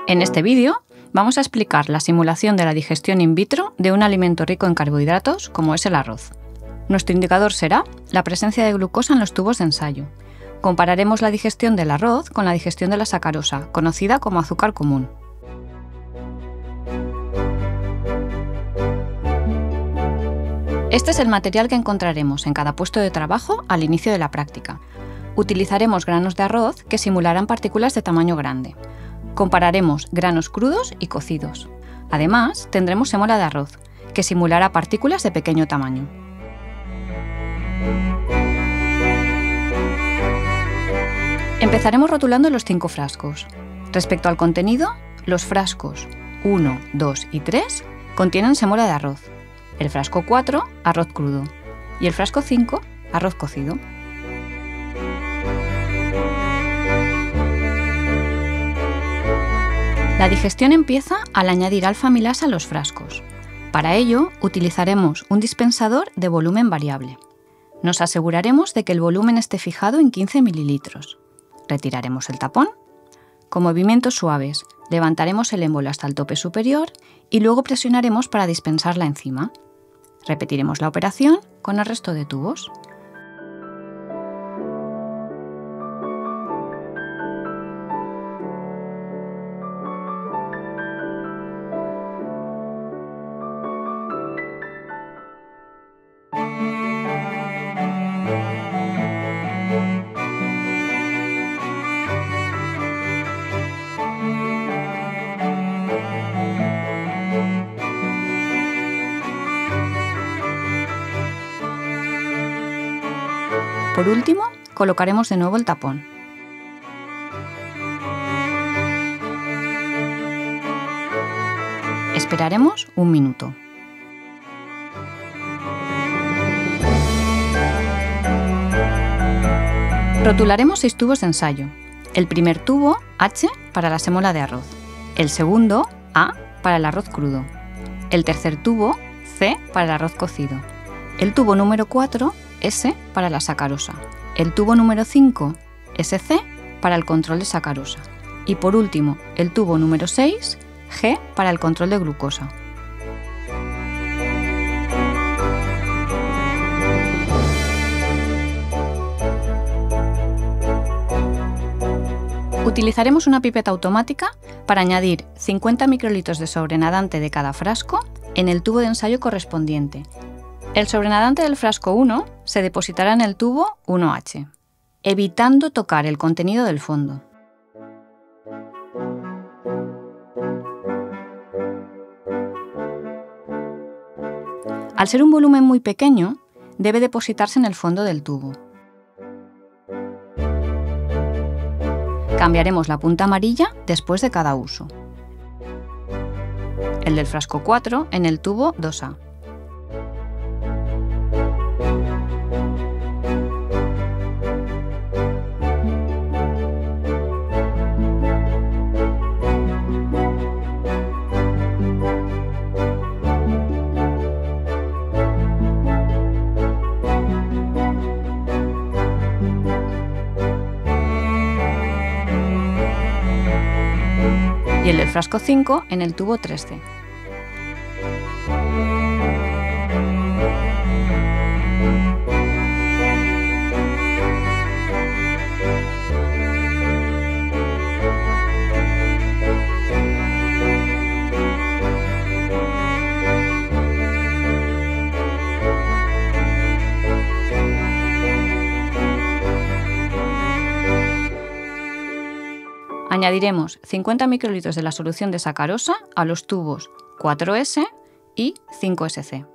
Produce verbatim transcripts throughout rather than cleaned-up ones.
En este vídeo vamos a explicar la simulación de la digestión in vitro de un alimento rico en carbohidratos como es el arroz. Nuestro indicador será la presencia de glucosa en los tubos de ensayo. Compararemos la digestión del arroz con la digestión de la sacarosa, conocida como azúcar común. Este es el material que encontraremos en cada puesto de trabajo al inicio de la práctica. Utilizaremos granos de arroz que simularán partículas de tamaño grande. Compararemos granos crudos y cocidos. Además, tendremos sémola de arroz, que simulará partículas de pequeño tamaño. Empezaremos rotulando los cinco frascos. Respecto al contenido, los frascos uno, dos y tres contienen sémola de arroz, el frasco cuatro, arroz crudo, y el frasco cinco, arroz cocido. La digestión empieza al añadir alfa-amilasa a los frascos. Para ello, utilizaremos un dispensador de volumen variable. Nos aseguraremos de que el volumen esté fijado en quince mililitros. Retiraremos el tapón. Con movimientos suaves, levantaremos el émbolo hasta el tope superior y luego presionaremos para dispensar la enzima. Repetiremos la operación con el resto de tubos. Por último, colocaremos de nuevo el tapón. Esperaremos un minuto. Rotularemos seis tubos de ensayo. El primer tubo, H, para la sémola de arroz. El segundo, A, para el arroz crudo. El tercer tubo, C, para el arroz cocido. El tubo número cuatro, S, para la sacarosa. El tubo número cinco, S C, para el control de sacarosa. Y por último, el tubo número seis, G, para el control de glucosa. Utilizaremos una pipeta automática para añadir cincuenta microlitros de sobrenadante de cada frasco en el tubo de ensayo correspondiente. El sobrenadante del frasco uno se depositará en el tubo uno H, evitando tocar el contenido del fondo. Al ser un volumen muy pequeño, debe depositarse en el fondo del tubo. Cambiaremos la punta amarilla después de cada uso. El del frasco cuatro en el tubo dos A. Y el del frasco cinco en el tubo tres C. Añadiremos cincuenta microlitros de la solución de sacarosa a los tubos cuatro S y cinco S C.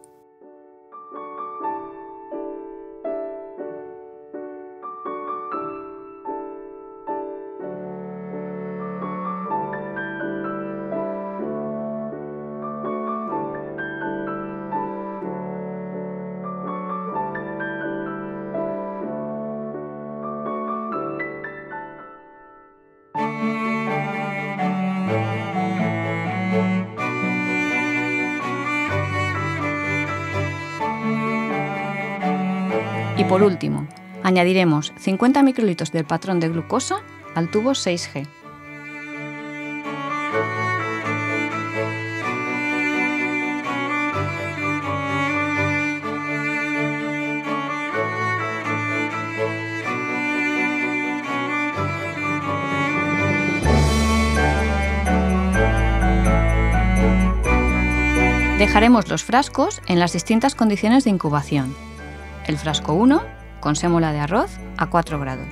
Y por último, añadiremos cincuenta microlitros del patrón de glucosa al tubo seis G. Dejaremos los frascos en las distintas condiciones de incubación. El frasco uno con sémola de arroz a cuatro grados.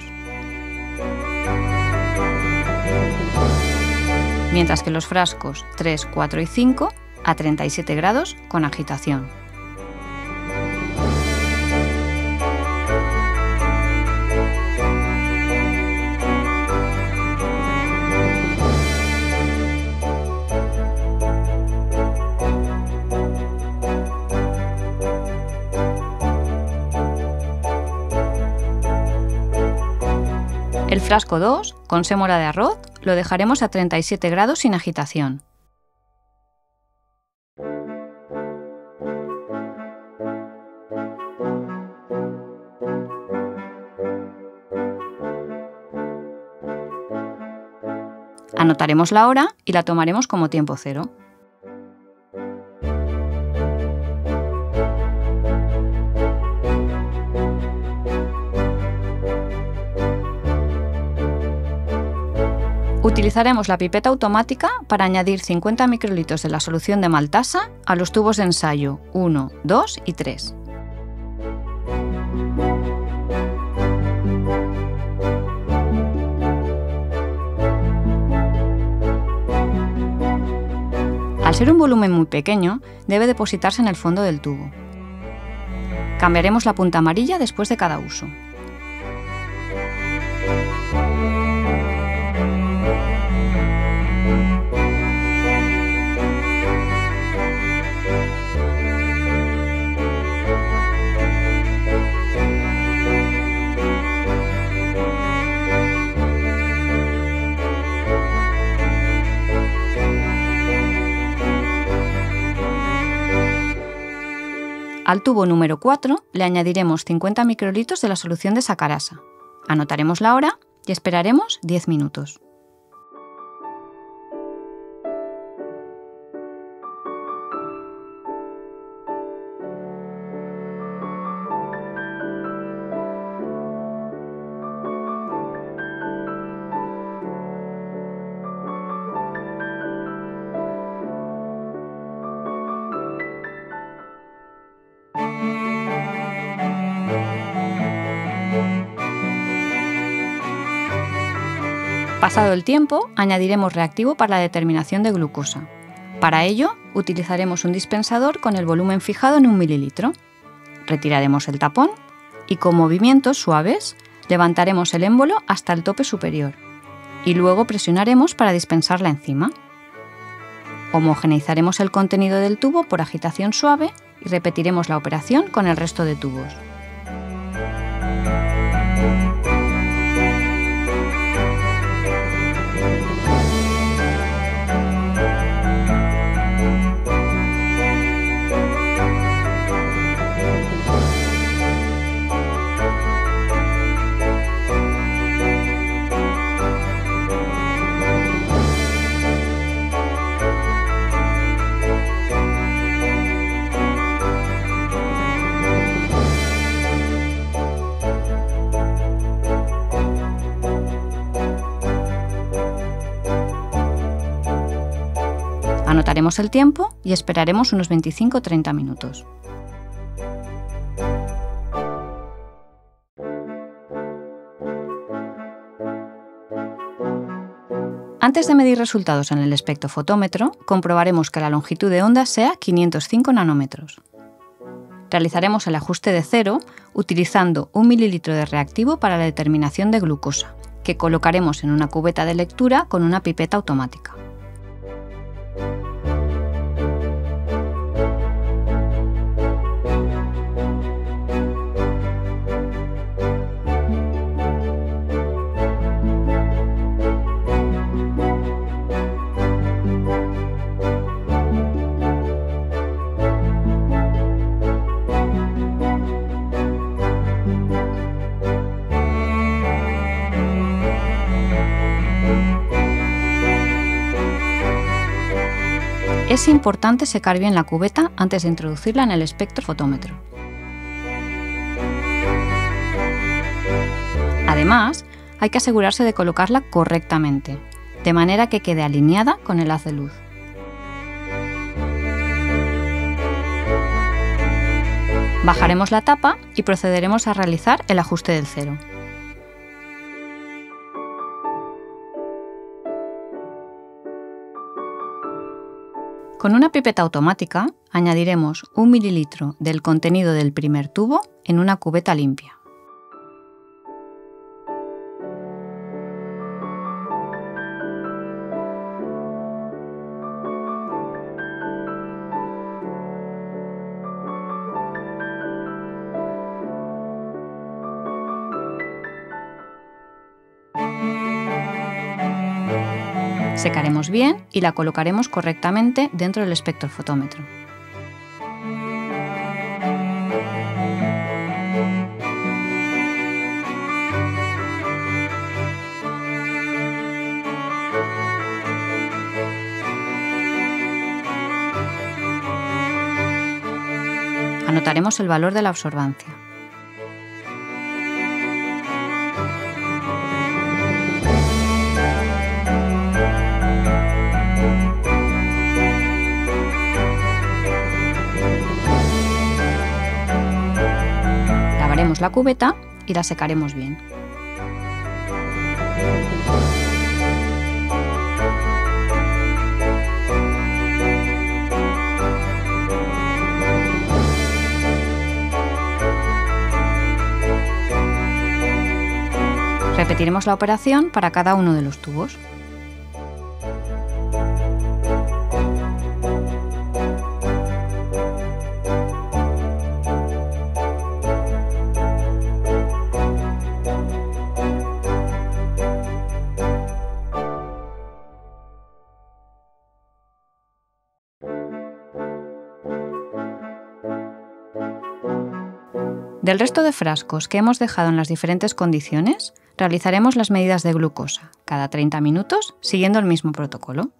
Mientras que los frascos tres, cuatro y cinco a treinta y siete grados con agitación. El frasco dos, con sémola de arroz, lo dejaremos a treinta y siete grados sin agitación. Anotaremos la hora y la tomaremos como tiempo cero. Utilizaremos la pipeta automática para añadir cincuenta microlitros de la solución de maltasa a los tubos de ensayo uno, dos y tres. Al ser un volumen muy pequeño, debe depositarse en el fondo del tubo. Cambiaremos la punta amarilla después de cada uso. Al tubo número cuatro le añadiremos cincuenta microlitros de la solución de sacarasa. Anotaremos la hora y esperaremos diez minutos. Pasado el tiempo, añadiremos reactivo para la determinación de glucosa. Para ello, utilizaremos un dispensador con el volumen fijado en un mililitro. Retiraremos el tapón y con movimientos suaves levantaremos el émbolo hasta el tope superior y luego presionaremos para dispensar la enzima. Homogeneizaremos el contenido del tubo por agitación suave y repetiremos la operación con el resto de tubos. Anotaremos el tiempo y esperaremos unos veinticinco a treinta minutos. Antes de medir resultados en el espectrofotómetro, comprobaremos que la longitud de onda sea quinientos cinco nanómetros. Realizaremos el ajuste de cero utilizando un mililitro de reactivo para la determinación de glucosa, que colocaremos en una cubeta de lectura con una pipeta automática. Es importante secar bien la cubeta antes de introducirla en el espectrofotómetro. Además, hay que asegurarse de colocarla correctamente, de manera que quede alineada con el haz de luz. Bajaremos la tapa y procederemos a realizar el ajuste del cero. Con una pipeta automática añadiremos un mililitro del contenido del primer tubo en una cubeta limpia. Secaremos bien y la colocaremos correctamente dentro del espectrofotómetro. Anotaremos el valor de la absorbancia. Lavaremos la cubeta y la secaremos bien. Repetiremos la operación para cada uno de los tubos. Del resto de frascos que hemos dejado en las diferentes condiciones, realizaremos las medidas de glucosa cada treinta minutos siguiendo el mismo protocolo.